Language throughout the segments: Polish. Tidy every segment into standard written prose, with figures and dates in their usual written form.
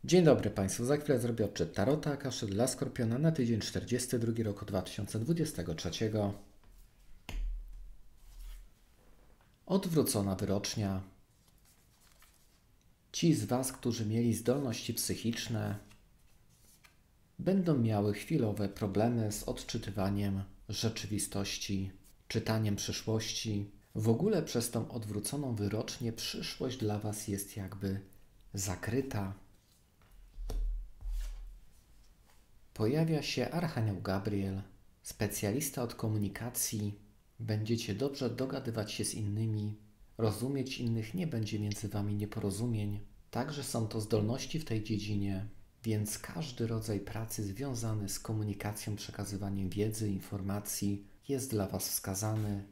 Dzień dobry Państwu. Za chwilę zrobię odczyt Tarota Akaszy dla Skorpiona na tydzień 42 roku 2023. Odwrócona wyrocznia. Ci z Was, którzy mieli zdolności psychiczne, będą miały chwilowe problemy z odczytywaniem rzeczywistości, czytaniem przyszłości. W ogóle przez tą odwróconą wyrocznię przyszłość dla Was jest jakby zakryta. Pojawia się Archanioł Gabriel, specjalista od komunikacji. Będziecie dobrze dogadywać się z innymi, rozumieć innych, nie będzie między Wami nieporozumień. Także są to zdolności w tej dziedzinie, więc każdy rodzaj pracy związany z komunikacją, przekazywaniem wiedzy, informacji jest dla Was wskazany.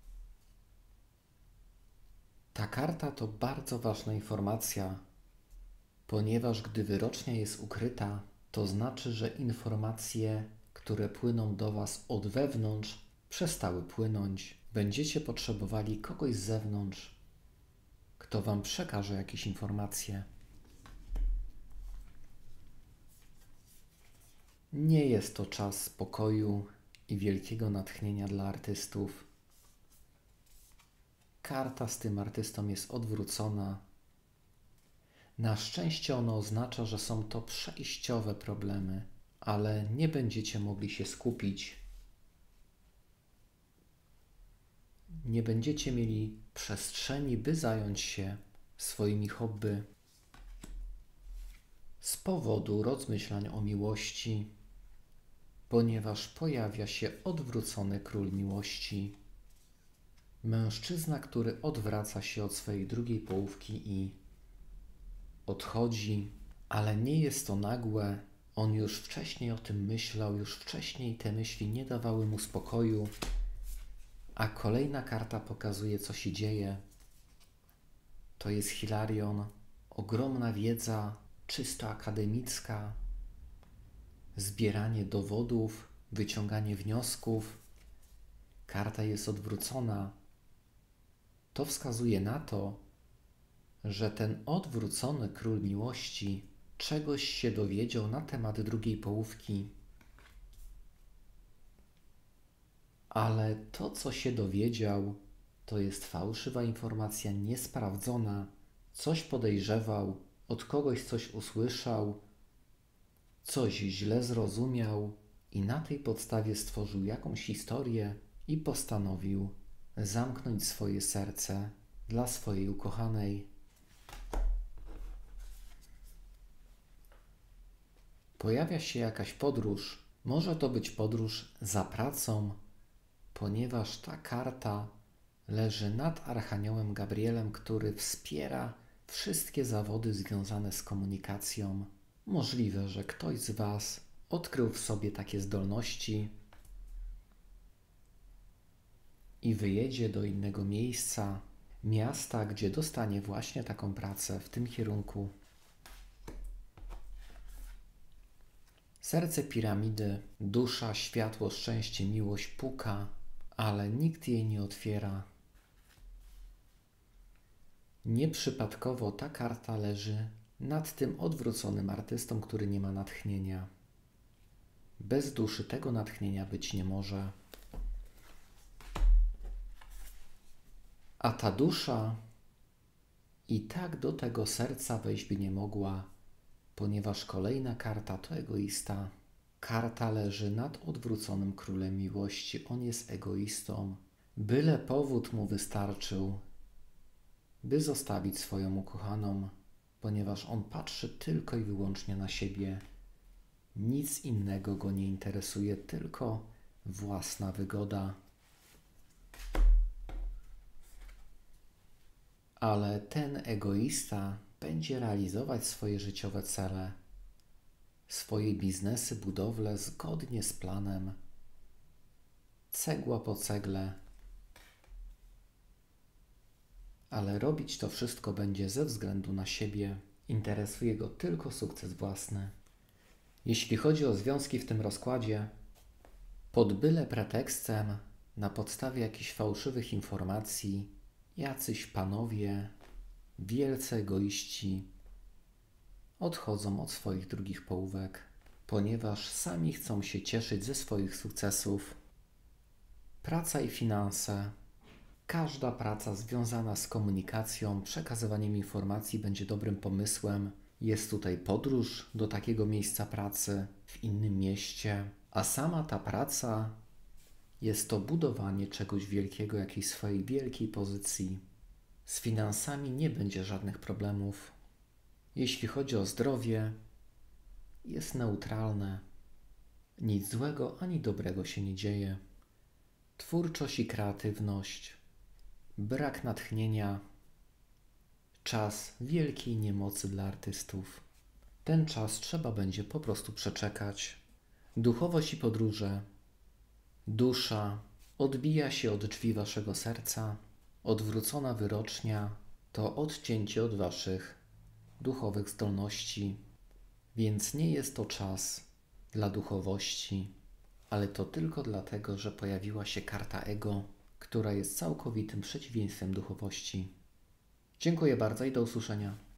Ta karta to bardzo ważna informacja, ponieważ gdy wyrocznia jest ukryta, to znaczy, że informacje, które płyną do Was od wewnątrz, przestały płynąć. Będziecie potrzebowali kogoś z zewnątrz, kto Wam przekaże jakieś informacje. Nie jest to czas spokoju i wielkiego natchnienia dla artystów. Karta z tym artystą jest odwrócona. Na szczęście ono oznacza, że są to przejściowe problemy, ale nie będziecie mogli się skupić. Nie będziecie mieli przestrzeni, by zająć się swoimi hobby. Z powodu rozmyślań o miłości, ponieważ pojawia się odwrócony król miłości. Mężczyzna, który odwraca się od swojej drugiej połówki i odchodzi, ale nie jest to nagłe. On już wcześniej o tym myślał, już wcześniej te myśli nie dawały mu spokoju, a kolejna karta pokazuje, co się dzieje. To jest Hilarion, ogromna wiedza, czysto akademicka, zbieranie dowodów, wyciąganie wniosków. Karta jest odwrócona. To wskazuje na to, że ten odwrócony król miłości czegoś się dowiedział na temat drugiej połówki. Ale to, co się dowiedział, to jest fałszywa informacja, niesprawdzona. Coś podejrzewał, od kogoś coś usłyszał, coś źle zrozumiał i na tej podstawie stworzył jakąś historię i postanowił zamknąć swoje serce dla swojej ukochanej. Pojawia się jakaś podróż. Może to być podróż za pracą, ponieważ ta karta leży nad Archaniołem Gabrielem, który wspiera wszystkie zawody związane z komunikacją. Możliwe, że ktoś z Was odkrył w sobie takie zdolności i wyjedzie do innego miejsca, miasta, gdzie dostanie właśnie taką pracę w tym kierunku. Serce piramidy, dusza, światło, szczęście, miłość puka, ale nikt jej nie otwiera. Nieprzypadkowo ta karta leży nad tym odwróconym artystą, który nie ma natchnienia. Bez duszy tego natchnienia być nie może. A ta dusza i tak do tego serca wejść by nie mogła, ponieważ kolejna karta to egoista. Karta leży nad odwróconym królem miłości. On jest egoistą. Byle powód mu wystarczył, by zostawić swoją ukochaną, ponieważ on patrzy tylko i wyłącznie na siebie. Nic innego go nie interesuje, tylko własna wygoda. Ale ten egoista będzie realizować swoje życiowe cele, swoje biznesy, budowle zgodnie z planem, cegła po cegle, ale robić to wszystko będzie ze względu na siebie. Interesuje go tylko sukces własny. Jeśli chodzi o związki w tym rozkładzie, pod byle pretekstem, na podstawie jakichś fałszywych informacji, jacyś panowie, wielcy egoiści odchodzą od swoich drugich połówek, ponieważ sami chcą się cieszyć ze swoich sukcesów. Praca i finanse. Każda praca związana z komunikacją, przekazywaniem informacji będzie dobrym pomysłem. Jest tutaj podróż do takiego miejsca pracy w innym mieście, a sama ta praca jest to budowanie czegoś wielkiego, jakiejś swojej wielkiej pozycji. Z finansami nie będzie żadnych problemów. Jeśli chodzi o zdrowie, jest neutralne. Nic złego ani dobrego się nie dzieje. Twórczość i kreatywność, brak natchnienia, czas wielkiej niemocy dla artystów. Ten czas trzeba będzie po prostu przeczekać. Duchowość i podróże. Dusza odbija się od drzwi waszego serca. Odwrócona wyrocznia to odcięcie od waszych duchowych zdolności. Więc nie jest to czas dla duchowości, ale to tylko dlatego, że pojawiła się karta ego, która jest całkowitym przeciwieństwem duchowości. Dziękuję bardzo i do usłyszenia.